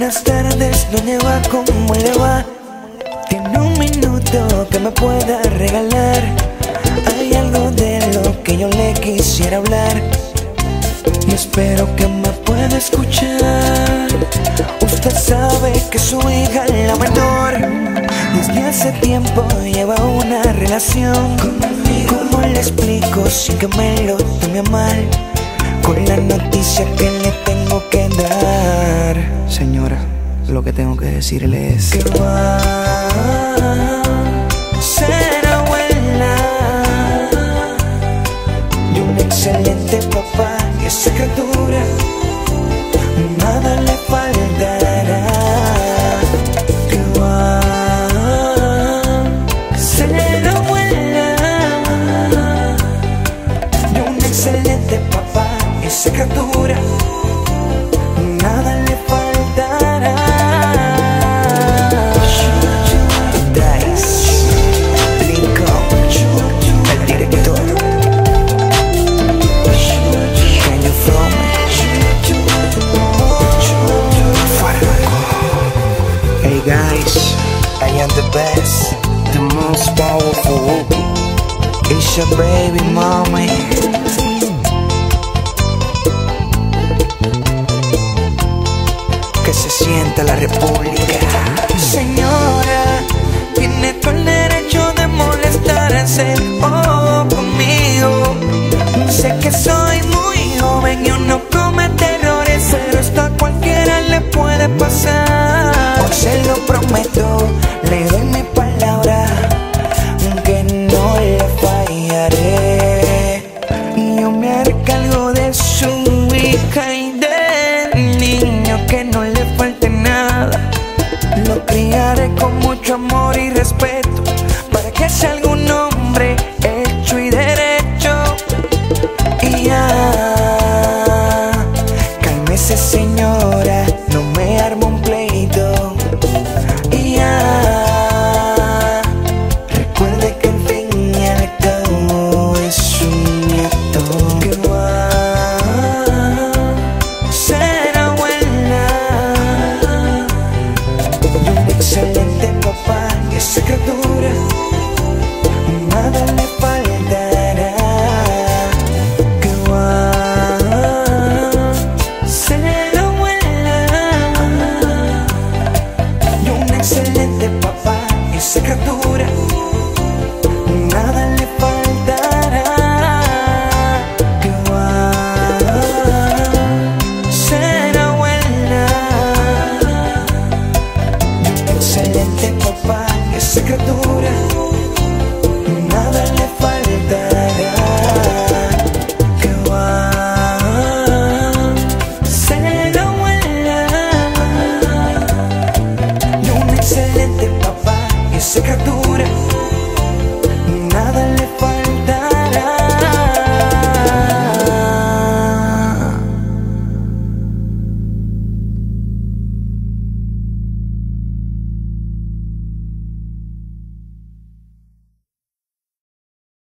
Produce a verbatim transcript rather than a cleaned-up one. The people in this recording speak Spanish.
Buenas tardes, doña Eva, ¿cómo le va? Tiene un minuto que me pueda regalar. Hay algo de lo que yo le quisiera hablar y espero que me pueda escuchar. Usted sabe que su hija, la menor, desde hace tiempo lleva una relación conmigo. ¿Cómo le explico sin que me lo tome a mal? Con la noticia que le tengo que dar. Señora, lo que tengo que decirle es que va a ser abuela y un excelente papá. Y esa criatura nada le faltará. Que va a ser abuela y un excelente papá. Y esa criatura nada le faltará. Dice Lincoln, el director. Can you feel me? Hey guys, I am the best, the most powerful. it's your baby mommy. Que se sienta la república. Señora, tiene todo el derecho de molestarse oh, conmigo. Sé que soy muy joven y uno comete errores, pero esto a cualquiera le puede pasar.